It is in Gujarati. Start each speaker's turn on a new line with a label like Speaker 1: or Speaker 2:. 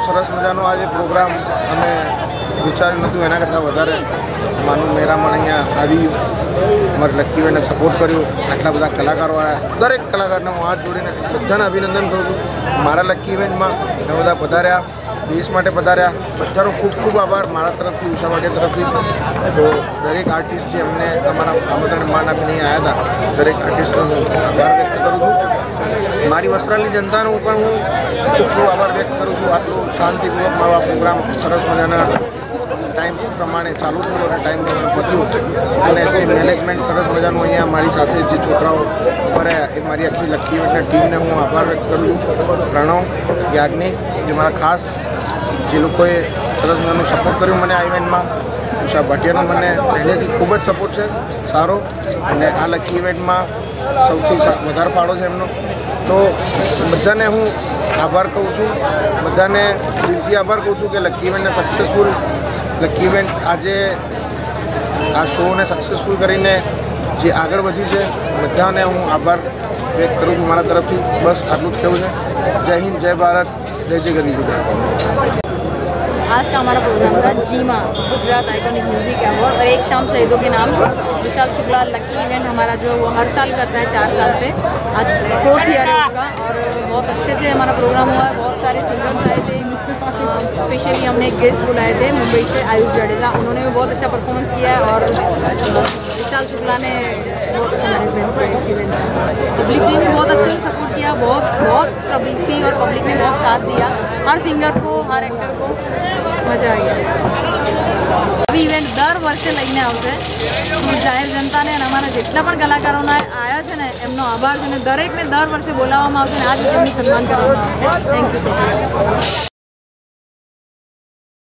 Speaker 1: સરસ મજાનો આજે પ્રોગ્રામ અમે વિચાર્યું નહોતું એના કરતાં વધારે માનું મેરામણ અહીંયા આવી અમારે લક્કીબેનને સપોર્ટ કર્યો। આટલા બધા કલાકારો આવ્યા, દરેક કલાકારને હું હાથ જોડીને બધાને અભિનંદન કરું છું। મારા લક્કીબેનમાં એ બધા પધાર્યા, દેશ માટે પધાર્યા, બધાનો ખૂબ ખૂબ આભાર મારા તરફથી, ઉષા વાડિયા તરફથી। તો દરેક આર્ટિસ્ટ જે અમને અમારા આમંત્રણ માન આપીને અહીંયા આવ્યા હતા, દરેક આર્ટિસ્ટનો હું આભાર વ્યક્ત કરું છું। મારી વસ્ત્રાલની જનતાનો પણ હું ખૂબ ખૂબ આભાર વ્યક્ત કરું છું। આટલું શાંતિપૂર્વક મારો આ પ્રોગ્રામ સરસ મજાના ટાઈમ પ્રમાણે ચાલુ થયું અને ટાઈમ પત્યું અને જે મેનેજમેન્ટ સરસ મજાનું અહીંયા મારી સાથે જે છોકરાઓ ભર્યા એ મારી આખી લક્કીબેનની ટીમને હું આભાર વ્યક્ત કરું છું। પ્રણવ, યાજ્ઞિક, જે મારા ખાસ જે લોકોએ સરસ મજાનું સપોર્ટ કર્યું મને આ ઇવેન્ટમાં, ઉષા ભાટિયાનો મને પહેલેથી ખૂબ જ સપોર્ટ છે સારો, અને આ લક્કી ઇવેન્ટમાં સૌથી વધારે ફાળો છે એમનો। તો બધાને હું આભાર કહું છું, બધાને દિલથી આભાર કહું છું કે લક્કી ઇવેન્ટને સક્સેસફુલ, લક્કી ઇવેન્ટ આજે આ શોને સક્સેસફુલ કરીને જે આગળ વધી છે, બધાને હું આભાર વ્યક્ત કરું છું મારા તરફથી। બસ આટલું જ કહેવું છે। જય હિન્દ, જય ભારત, जय जय गरीब गुजरात।
Speaker 2: आज का हमारा प्रोग्राम था GIMA Gujarat iconic music award और एक शाम शहीदों के नाम। विशाल शुक्ला लकी इवेंट हमारा जो है वो हर साल करता है 4 साल से, आज 4th ईयर है उसका और बहुत अच्छे से हमारा प्रोग्राम हुआ है। बहुत सारे सिंगर्स आए थे, स्पेशली हमने एक गेस्ट बुलाए थे मुंबई से आयुष जडेजा, उन्होंने भी बहुत अच्छा परफॉर्मेंस किया है और विशाल शुक्ला ने बहुत अच्छा मैनेजमेंट किया इस इवेंट में। पब्लिक ने भी बहुत अच्छे से सपोर्ट किया, बहुत पब्लिक थी और पब्लिक ने बहुत साथ दिया। हर सिंगर को, हर एक्टर को मजा आ गया। આવી ઇવેન્ટ દર વર્ષે લઈને આવશે। જાહેર જનતાને અને અમારા જેટલા પણ કલાકારોના આવ્યા છે ને એમનો આભાર છે, અને દરેકને દર વર્ષે બોલાવવામાં આવશે અને આ જ રીતે એમનું સન્માન કરવામાં આવશે। Thank you so much.